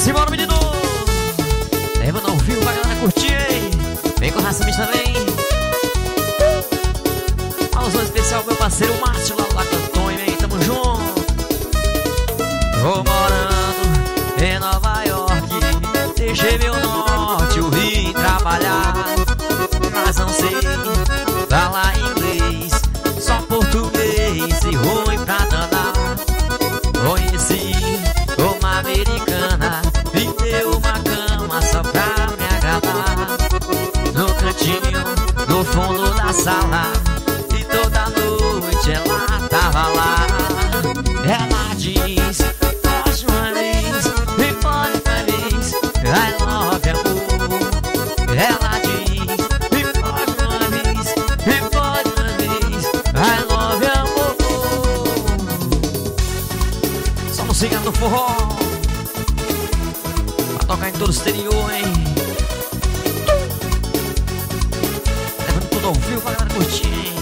Simbora, menino! Levando ao vivo pra galera curtir, hein? Vem com o Raça também. Pausão especial pro meu parceiro Márcio lá do Lago Antônio, hein? Tamo junto! Tô morando em Nova York, deixei meu norte, eu vim trabalhar, mas não sei falar inglês, só português e ruim pra danar. Conheci uma americana, me deu uma cama só pra me agradar. No cantinho, no fundo da sala, e toda noite ela tava lá. Ela diz, pode uma vez, me pode uma vez, I love you. Ela diz, me pode uma vez, me pode uma vez, I love you. Só no cigarro do forró, pra tocar em todo o exterior, hein? Levando tudo ao vivo pra galera curtir, hein?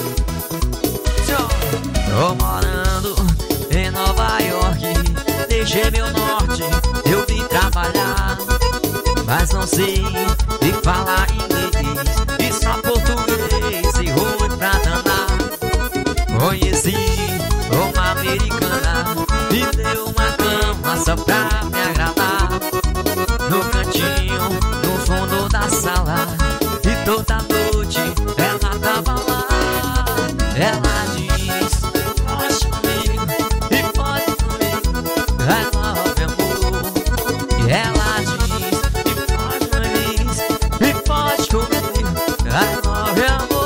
Tô morando em Nova York, deixei meu norte, eu vim trabalhar, mas não sei de falar inglês, e só português e ruim pra danar. Conheci uma americana, me deu uma cama só pra me agradar. No cantinho, no fundo da sala, e toda noite ela tava lá. Ela diz, pode comigo, e pode comigo, I love you. E ela diz, e pode comigo, e pode comigo, I love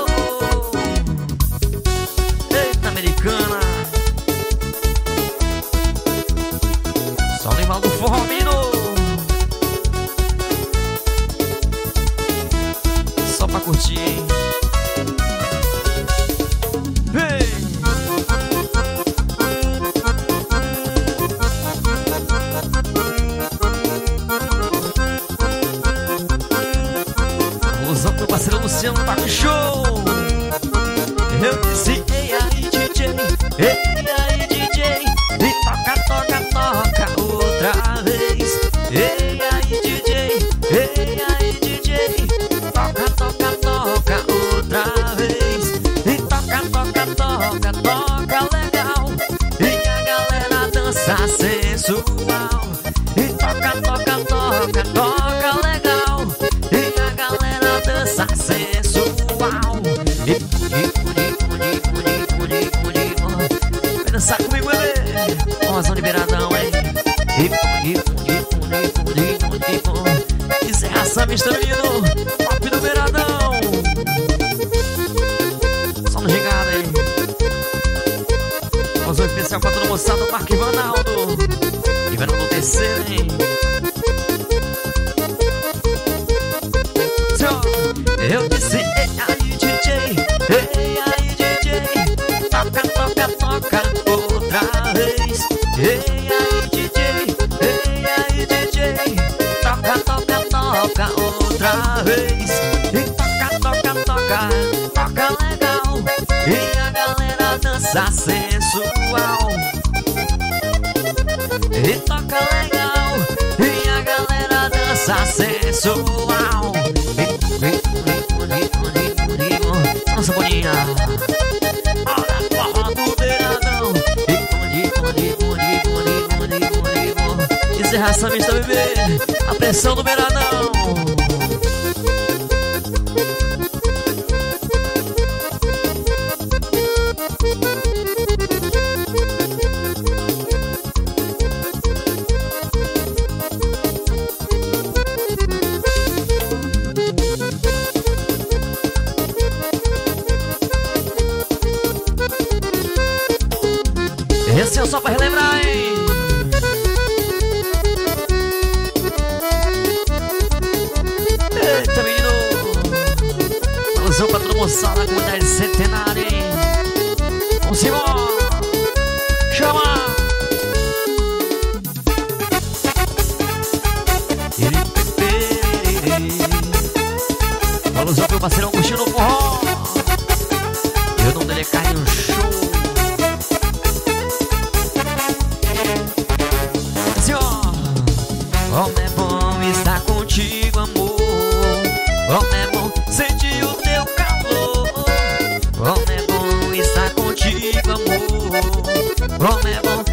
you. Eita, americana, só no embalo do forró, menino. Só pra curtir, hein? Alusão pro parceiro Luciano Paco Show. Eu disse, ei aí DJ, ei aí DJ, e toca, toca, toca outra vez. Ei aí DJ, ei aí DJ, toca, toca, toca outra vez. E toca, toca, toca, toca legal, e a galera dança sensual. E toca, toca, toca, toca legal, e a galera dança sensual. Vem dançar comigo, bebê. Forrozão de beiradão, hein? Isso é raça misturando, pop do beiradão. Só no gigado, hein? Forrozão especial pra todo moçada do Parque Vanaldo. E vai no terceiro, hein? Eu disse, ei aí DJ, ei aí DJ, toca, toca, toca outra vez. Ei aí DJ, ei aí DJ, toca, toca, toca outra vez. E toca, toca, toca, toca legal, e a galera dança sensual. E toca legal, e a galera dança sensual. Nossa boninha, olha a forró do beiradão. Isso é raça mista, bebê. A pressão do beiradão. Esse é só pra relembrar, hein?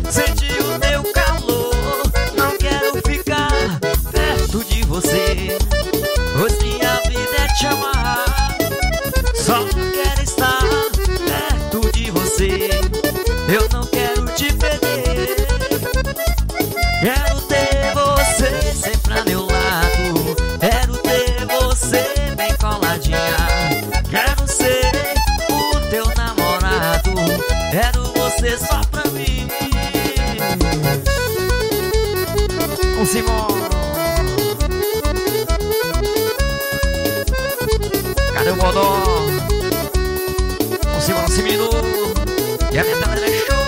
sentir o teu calor. Não quero ficar perto de você, pois minha vida é te amar. Só quero estar perto de você, eu não quero te perder. Quero ter você sempre a meu lado, quero ter você bem coladinha. Quero ser o teu namorado, quero você só pra mim. Vamos embora. Cadê o bodó? Vamos embora, 5 minutos e a metade é show.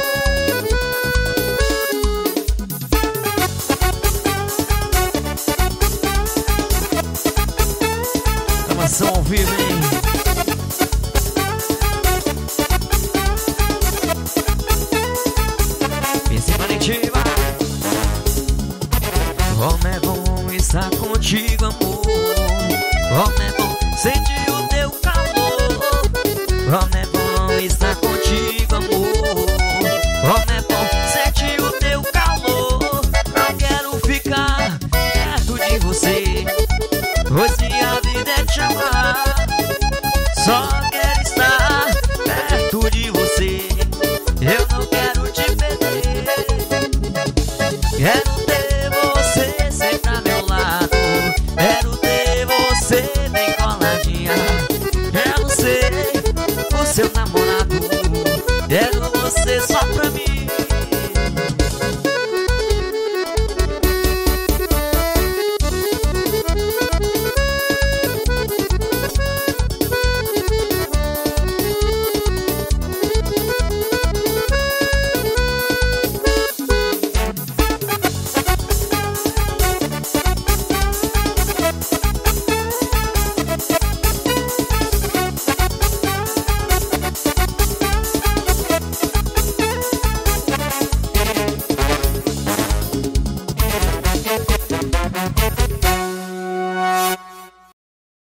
Gravação ao vivo, hein? Pense Valentiva. Como é bom estar contigo, amor. Como é bom sentir o teu calor. Como é bom estar contigo, amor. Como é bom sentir o teu calor. Não quero ficar perto de você, pois minha vida é te amar. Só quero estar perto de você, eu não quero te perder. Quero